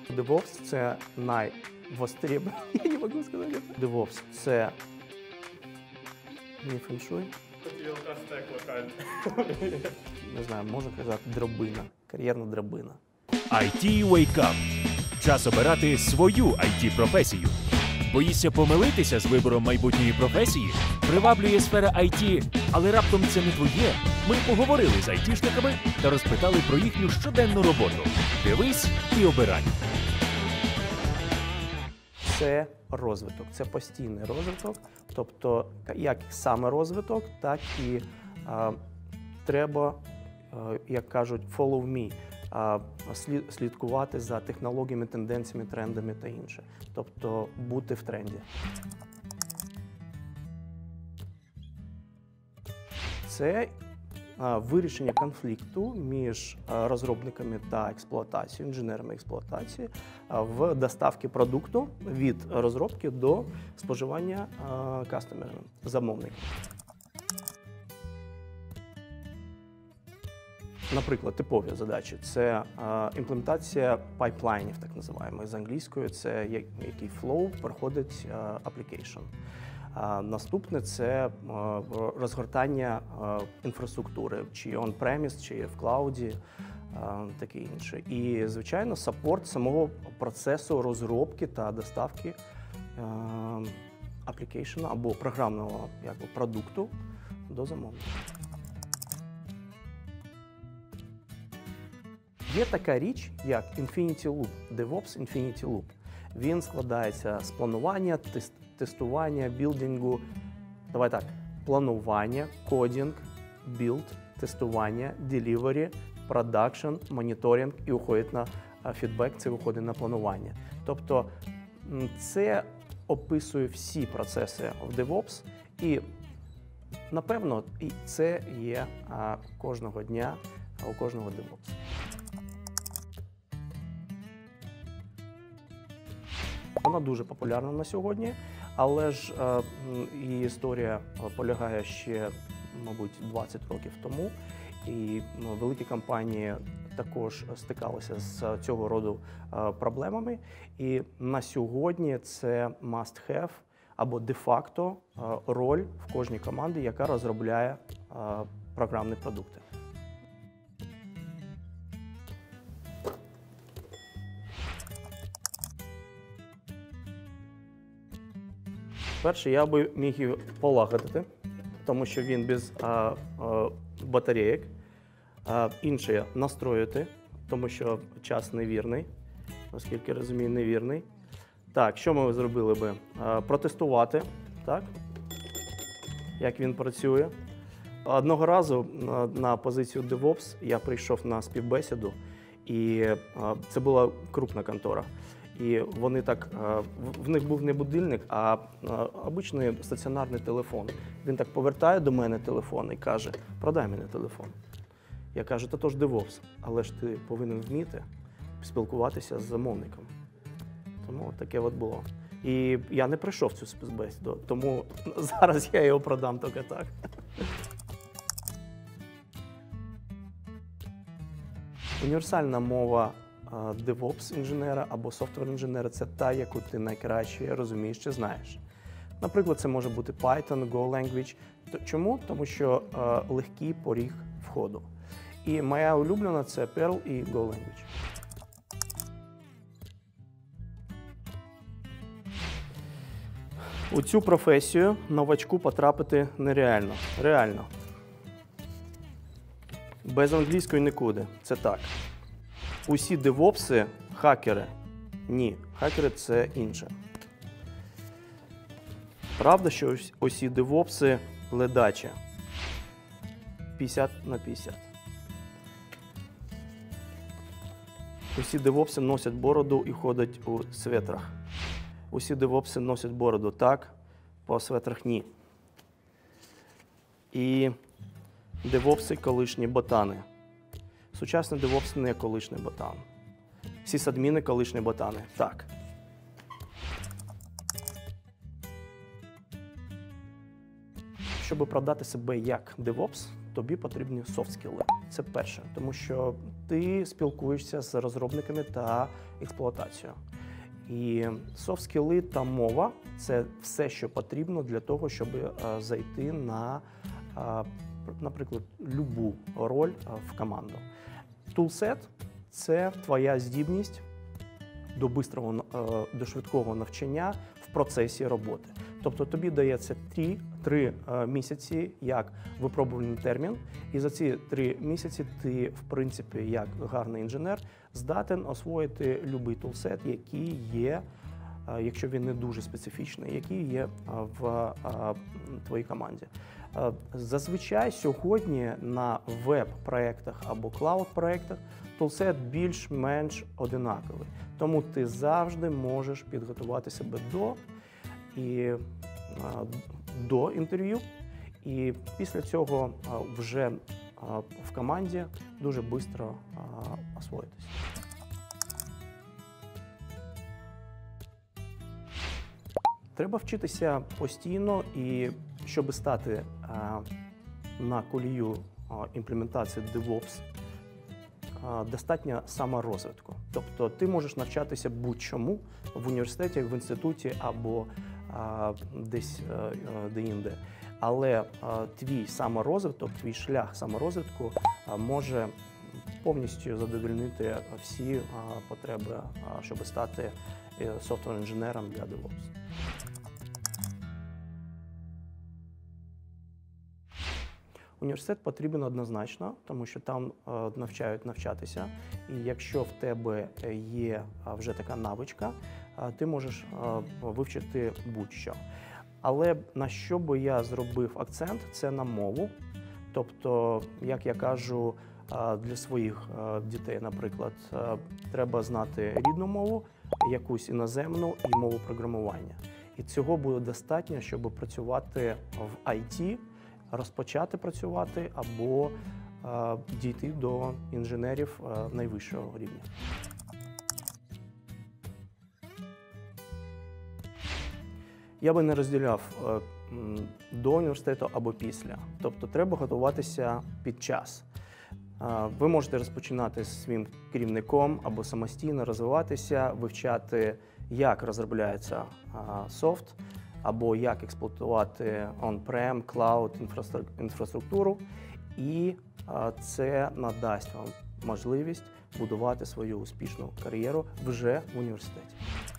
DevOps – це найвостребований, я не можу сказати. DevOps – це не феншуй. Не знаю, можна казати драбина, кар'єрна драбина. IT Wake Up. Час обирати свою IT-професію. Боїшся помилитися з вибором майбутньої професії? Приваблює сфера IT, але раптом це не твоє? Ми поговорили з айтішниками та розпитали про їхню щоденну роботу. Дивись і обирай. Це розвиток, це постійний розвиток, тобто як саме розвиток, так і треба, як кажуть, follow me, слідкувати за технологіями, тенденціями, трендами та інше. Тобто бути в тренді. Це вирішення конфлікту між розробниками та експлуатацією, інженерами експлуатації в доставці продукту від розробки до споживання кастомерами, замовниками. Наприклад, типові задачі – це імплементація пайплайнів, так називаємо, з англійською, це який flow проходить application. Наступне – це розгортання інфраструктури, чи on-premise, чи в клауді, таке інше. І, звичайно, саппорт самого процесу розробки та доставки application або програмного продукту до замовника. Є така річ, як Infinity Loop, DevOps Infinity Loop. Він складається з планування, тестування, білдингу. Давай так, планування, кодінг, білд, тестування, delivery, продакшн, моніторинг і уходить на фідбек, це виходить на планування. Тобто це описує всі процеси в DevOps і, напевно, це є кожного дня у кожного DevOps. Вона дуже популярна на сьогодні, але ж її історія полягає ще, мабуть, 20 років тому. І великі компанії також стикалися з цього роду проблемами. І на сьогодні це must-have або де-факто роль в кожній команді, яка розробляє програмні продукти. Перше, я би міг його полагодити, тому що він без батарейок. Інше – настроїти, тому що час невірний, оскільки, розумію, невірний. Так, що ми зробили би? Протестувати, так, як він працює. Одного разу на позицію DevOps я прийшов на співбесіду, і це була крупна контора. І вони так, в них був не будильник, а обичний стаціонарний телефон. Він так повертає до мене телефон і каже: продай мені телефон. Я кажу: та то ж DevOps, але ж ти повинен вміти спілкуватися з замовником. Тому таке от було. І я не прийшов цю співбесіду, тому зараз я його продам тільки так. Універсальна мова DevOps-інженера або софтвер-інженера – це та, яку ти найкраще розумієш чи знаєш. Наприклад, це може бути Python, Go language. Чому? Тому що легкий поріг входу. І моя улюблена – це Perl і Go language. У цю професію новачку потрапити нереально. Реально. Без англійської нікуди. Це так. Усі девопси – хакери. Ні, хакери – це інше. Правда, що усі девопси – ледачі. 50/50. Усі девопси носять бороду і ходять у светрах. Усі девопси носять бороду так, по светрах – ні. І девопси – колишні ботани. Сучасний DevOps не колишній ботан. Сисадміни – колишні ботани. Так. Щоб оправдати себе як DevOps, тобі потрібні софт-скіли. Це перше, тому що ти спілкуєшся з розробниками та експлуатацією. І софт-скіли та мова – це все, що потрібно для того, щоб зайти на, наприклад, любу роль в команду. Тулсет – це твоя здібність до швидкого навчання в процесі роботи. Тобто тобі дається 3 місяці як випробувальний термін, і за ці 3 місяці ти, в принципі, як гарний інженер, здатен освоїти будь-який тулсет, який є, якщо він не дуже специфічний, який є в твоїй команді. Зазвичай сьогодні на веб-проєктах або клауд-проєктах тулсет більш-менш одинаковий. Тому ти завжди можеш підготувати себе до інтерв'ю, і після цього вже в команді дуже швидко освоїтись. Треба вчитися постійно, і щоб стати на колію імплементації DevOps, достатньо саморозвитку. Тобто ти можеш навчатися будь-чому в університеті, в інституті або десь де-інде. Але твій саморозвиток, твій шлях саморозвитку може повністю задовольнити всі потреби, щоб стати софтвер-інженером для DevOps. Університет потрібен однозначно, тому що там навчають навчатися. І якщо в тебе є вже така навичка, ти можеш вивчити будь-що. Але на що би я зробив акцент, це на мову. Тобто, як я кажу, для своїх дітей, наприклад, треба знати рідну мову, якусь іноземну і мову програмування. І цього буде достатньо, щоб працювати в IT, розпочати працювати або дійти до інженерів найвищого рівня. Я би не розділяв до університету або після. Тобто треба готуватися під час. Ви можете розпочинати з своїм керівником або самостійно розвиватися, вивчати, як розробляється софт, або як експлуатувати on-prem, cloud інфраструктуру. І це надасть вам можливість будувати свою успішну кар'єру вже в університеті.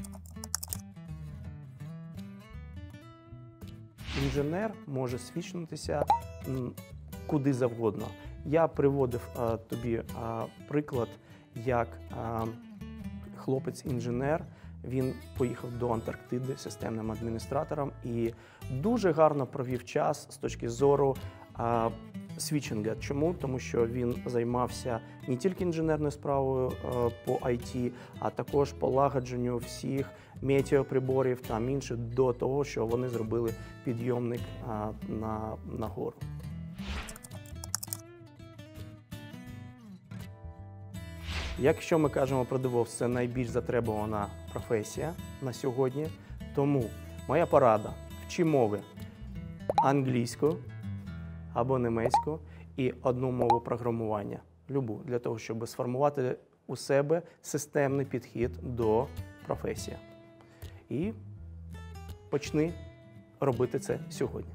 Інженер може свідчитися куди завгодно. Я приводив тобі приклад, як хлопець-інженер, він поїхав до Антарктиди системним адміністратором і дуже гарно провів час з точки зору світчинга. Чому? Тому що він займався не тільки інженерною справою по IT, а також полагодженню всіх метеоприборів та інших до того, що вони зробили підйомник на гору. Якщо ми кажемо про DevOps, це найбільш затребувана професія на сьогодні, тому моя порада – вчи мови англійську або німецьку і одну мову програмування, любу, для того, щоб сформувати у себе системний підхід до професії. І почни робити це сьогодні.